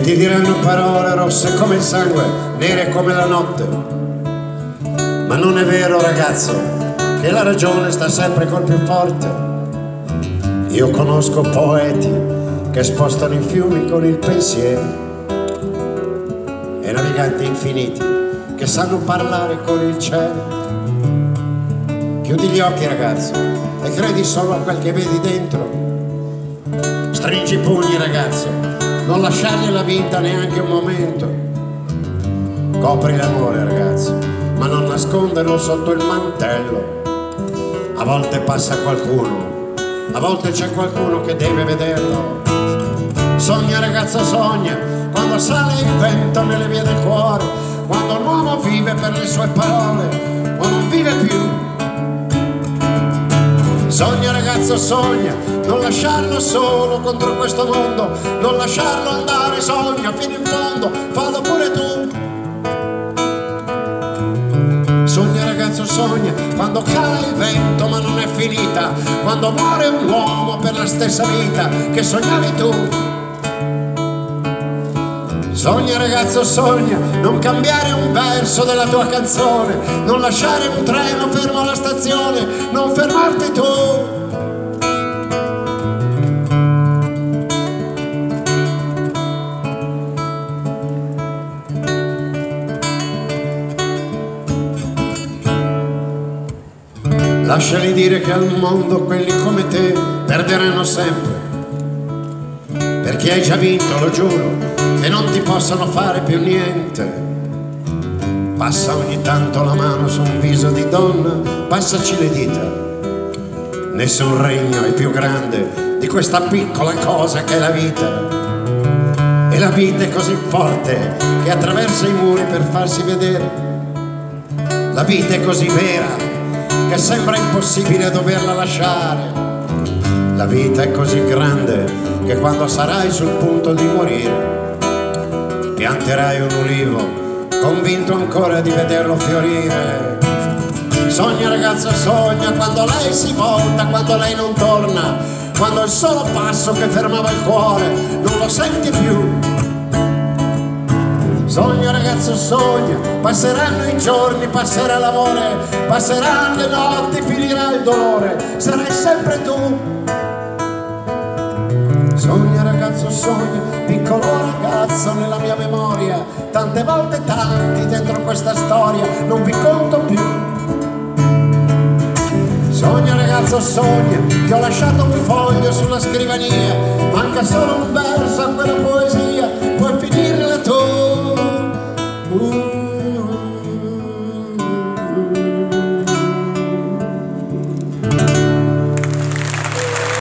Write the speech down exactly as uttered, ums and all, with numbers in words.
ti diranno parole rosse come il sangue, nere come la notte. Ma non è vero, ragazzo, che la ragione sta sempre col più forte. Io conosco poeti che spostano i fiumi con il pensiero e naviganti infiniti che sanno parlare con il cielo. Chiudi gli occhi, ragazzo, e credi solo a quel che vedi dentro. Stringi i pugni, ragazzo, non lasciargliela vinta neanche un momento. Copri l'amore, ragazzo, ma non nasconderlo sotto il mantello. A volte passa qualcuno, a volte c'è qualcuno che deve vederlo. Sogna, ragazzo, sogna, quando sale il vento nelle vie del cuore, quando l'uomo vive per le sue parole o non vive più. Sogna, ragazzo, sogna, non lasciarlo solo contro questo mondo, non lasciarlo andare, sogna fino in fondo, fallo pure tu. Sogna, ragazzo, sogna, quando cala il vento ma non è finita, quando muore un uomo per la stessa vita che sognavi tu. Sogna, ragazzo, sogna, non cambiare un verso della tua canzone, non lasciare un treno fermo alla stazione, non fermarti tu. Lasciali dire che al mondo quelli come te perderanno sempre, perché hai già vinto, lo giuro, e non ti possono fare più niente. Passa ogni tanto la mano su un viso di donna, passaci le dita. Nessun regno è più grande di questa piccola cosa che è la vita. E la vita è così forte che attraversa i muri per farsi vedere. La vita è così vera che sembra impossibile doverla lasciare. La vita è così grande che quando sarai sul punto di morire pianterai un ulivo, convinto ancora di vederlo fiorire. Sogna, ragazzo, sogna, quando lei si volta, quando lei non torna, quando il solo passo che fermava il cuore non lo senti più. Sogna, ragazzo, sogna, passeranno i giorni, passerà l'amore, passeranno le notti, finirà il dolore, sarai sempre tu. Sogna, ragazzo, sogna, piccolo ragazzo nella mia memoria, tante volte tanti dentro questa storia, non vi conto più. Sogna, ragazzo, sogna, ti ho lasciato un foglio sulla scrivania, manca solo un verso a quella poesia.